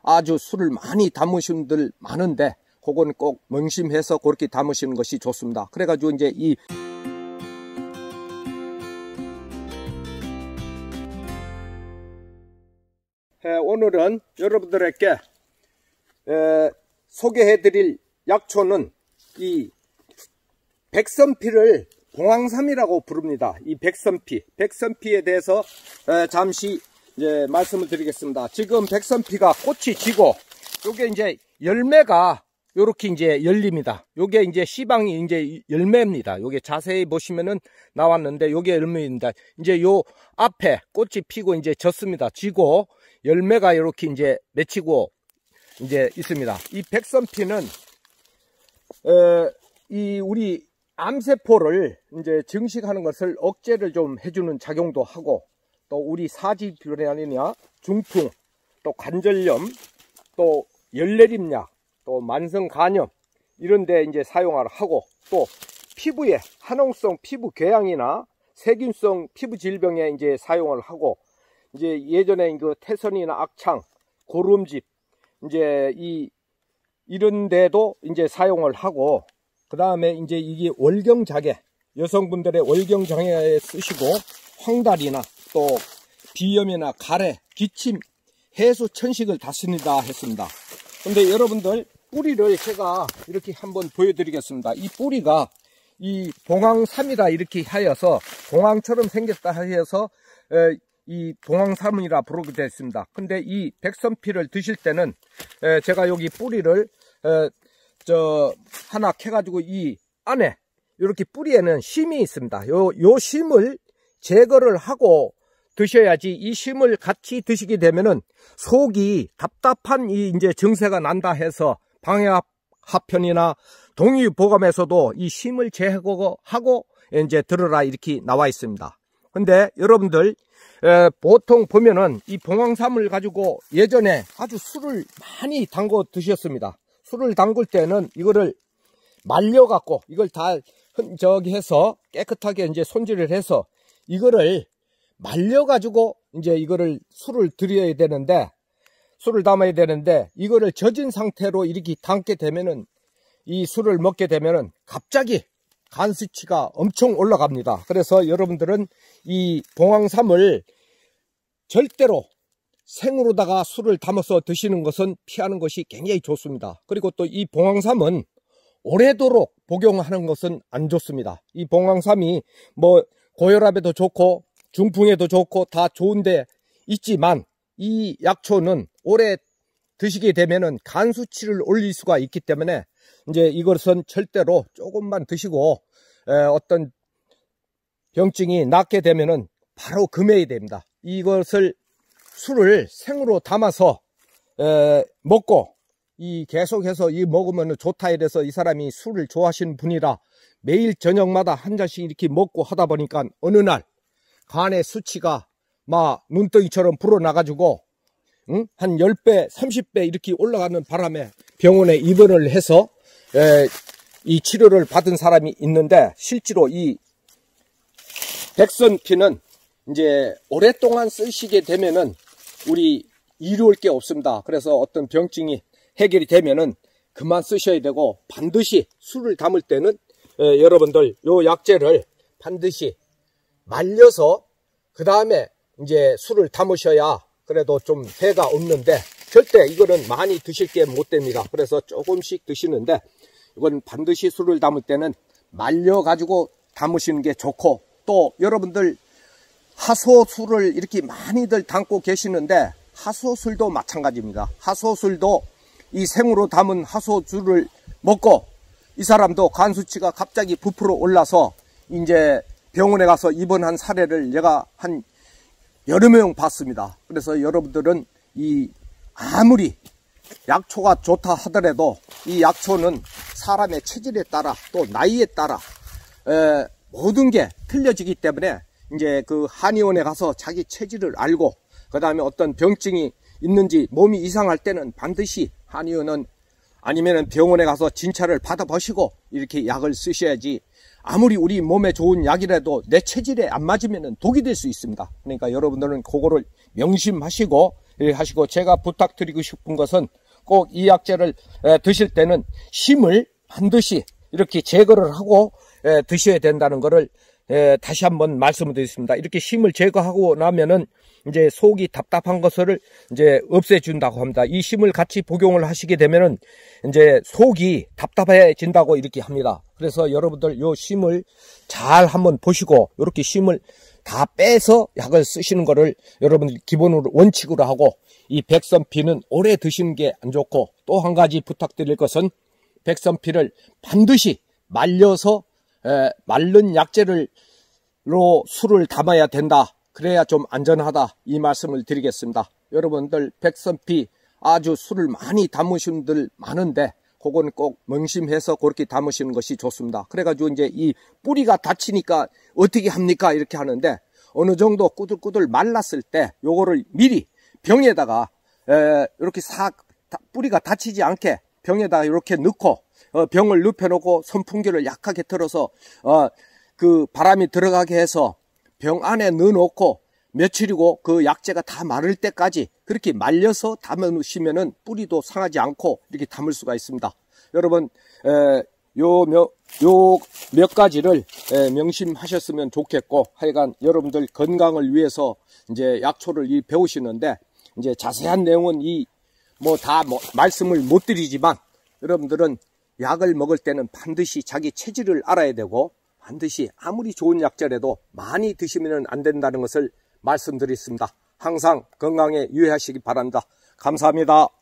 아주 술을 많이 담으시는 분들 많은데 그건 꼭 명심해서 그렇게 담으시는 것이 좋습니다. 그래가지고 이제 오늘은 여러분들에게 소개해드릴 약초는 이 백선피를 봉황삼이라고 부릅니다. 이 백선피에 대해서 잠시 이제 말씀을 드리겠습니다. 지금 백선피가 꽃이 지고 요게 이제 열매가 요렇게 이제 열립니다. 요게 이제 씨방이 이제 열매입니다. 요게 자세히 보시면은 나왔는데 요게 열매입니다. 이제 요 앞에 꽃이 피고 이제 졌습니다. 지고 열매가 이렇게 이제 맺히고 이제 있습니다. 이 백선피는 이 우리 암세포를 이제 증식하는 것을 억제를 좀 해주는 작용도 하고, 또 우리 사지불량이나 중풍, 또 관절염, 또 열내림약, 또 만성간염 이런데 이제 사용을 하고, 또 피부에 한홍성 피부 궤양이나 세균성 피부 질병에 이제 사용을 하고, 이제 예전에 그 태선이나 악창, 고름집 이제 이런 데도 이제 사용을 하고, 그 다음에 이제 이게 월경장애, 여성분들의 월경장애에 쓰시고, 황달이나 또 비염이나 가래, 기침, 해수, 천식을 다 씁니다 했습니다. 근데 여러분들 뿌리를 제가 이렇게 한번 보여드리겠습니다. 이 뿌리가 이 봉황삼이라 이렇게 하여서 봉황처럼 생겼다 하여서 이 봉황삼이라 부르게 됐습니다. 근데 이 백선피를 드실 때는 제가 여기 뿌리를 하나 캐가지고 이 안에 이렇게 뿌리에는 심이 있습니다. 요 심을 제거를 하고 드셔야지, 이 심을 같이 드시게 되면은 속이 답답한 이제 증세가 난다 해서 방해합편이나 동의보감에서도 이 심을 제거하고 이제 들어라 이렇게 나와 있습니다. 근데 여러분들 보통 보면은 이 봉황삼을 가지고 예전에 아주 술을 많이 담궈 드셨습니다. 술을 담글 때는 이거를 말려갖고 이걸 다 해서 깨끗하게 이제 손질을 해서 이거를 말려가지고 이제 이거를 술을 드려야 되는데, 술을 담아야 되는데, 이거를 젖은 상태로 이렇게 담게 되면은, 이 술을 먹게 되면은 갑자기 간 수치가 엄청 올라갑니다. 그래서 여러분들은 이 봉황삼을 절대로 생으로다가 술을 담아서 드시는 것은 피하는 것이 굉장히 좋습니다. 그리고 또 이 봉황삼은 오래도록 복용하는 것은 안 좋습니다. 이 봉황삼이 뭐 고혈압에도 좋고 중풍에도 좋고 다 좋은데 있지만, 이 약초는 오래 드시게 되면은 간 수치를 올릴 수가 있기 때문에 이제 이것은 절대로 조금만 드시고 어떤 병증이 낫게 되면은 바로 금해야 됩니다. 이것을 술을 생으로 담아서 먹고 계속해서 먹으면 좋다 이래서 이 사람이 술을 좋아하시는 분이라 매일 저녁마다 한 잔씩 이렇게 먹고 하다 보니까 어느 날 간의 수치가 막 눈덩이처럼 불어나가지고 한 10배, 30배 이렇게 올라가는 바람에 병원에 입원을 해서 이 치료를 받은 사람이 있는데, 실제로 이 백선피는 이제 오랫동안 쓰시게 되면은 우리 이루올 게 없습니다. 그래서 어떤 병증이 해결이 되면은 그만 쓰셔야 되고, 반드시 술을 담을 때는 여러분들 요 약재를 반드시 말려서 그 다음에 이제 술을 담으셔야 그래도 좀 해가 없는데, 절대 이거는 많이 드실 게 못 됩니다. 그래서 조금씩 드시는데, 이건 반드시 술을 담을 때는 말려 가지고 담으시는 게 좋고, 또 여러분들 하소술을 이렇게 많이들 담고 계시는데, 하소술도 마찬가지입니다. 하소술도 이 생으로 담은 하소술을 먹고 이 사람도 간 수치가 갑자기 부풀어 올라서 이제 병원에 가서 입원한 사례를 제가 한 여러 명 봤습니다. 그래서 여러분들은 아무리 약초가 좋다 하더라도 이 약초는 사람의 체질에 따라 또 나이에 따라 모든 게 틀려지기 때문에 이제 그 한의원에 가서 자기 체질을 알고, 그 다음에 어떤 병증이 있는지 몸이 이상할 때는 반드시 한의원은 아니면은 병원에 가서 진찰을 받아보시고 이렇게 약을 쓰셔야지, 아무리 우리 몸에 좋은 약이라도 내 체질에 안 맞으면 독이 될 수 있습니다. 그러니까 여러분들은 그거를 명심하시고 하시고, 제가 부탁드리고 싶은 것은 꼭 이 약재를 드실 때는 심을 반드시 이렇게 제거를 하고 드셔야 된다는 것을 다시 한번 말씀을 드리겠습니다. 이렇게 심을 제거하고 나면은 이제 속이 답답한 것을 이제 없애준다고 합니다. 이 심을 같이 복용을 하시게 되면은 이제 속이 답답해진다고 이렇게 합니다. 그래서 여러분들 요 심을 잘 한번 보시고 이렇게 심을 다 빼서 약을 쓰시는 거를 여러분들 기본으로 원칙으로 하고, 이 백선피는 오래 드시는 게 안 좋고, 또 한 가지 부탁드릴 것은 백선피를 반드시 말려서 말른 약재로 술을 담아야 된다. 그래야 좀 안전하다. 이 말씀을 드리겠습니다. 여러분들 백선피 아주 술을 많이 담으시는 분들 많은데 그건 꼭 명심해서 그렇게 담으시는 것이 좋습니다. 그래가지고 이제 이 뿌리가 다치니까 어떻게 합니까? 이렇게 하는데, 어느 정도 꾸들꾸들 말랐을 때 요거를 미리 병에다가 이렇게 뿌리가 다치지 않게 병에다가 이렇게 넣고 병을 눕혀놓고 선풍기를 약하게 틀어서 그 바람이 들어가게 해서 병 안에 넣어놓고 며칠이고 그 약재가 다 마를 때까지 그렇게 말려서 담아 놓으시면은 뿌리도 상하지 않고 이렇게 담을 수가 있습니다. 여러분 요 몇 가지를 명심하셨으면 좋겠고, 하여간 여러분들 건강을 위해서 이제 약초를 배우시는데, 이제 자세한 내용은 말씀을 못 드리지만, 여러분들은 약을 먹을 때는 반드시 자기 체질을 알아야 되고, 반드시 아무리 좋은 약재라도 많이 드시면 안 된다는 것을 말씀드리겠습니다. 항상 건강에 유의하시기 바랍니다. 감사합니다.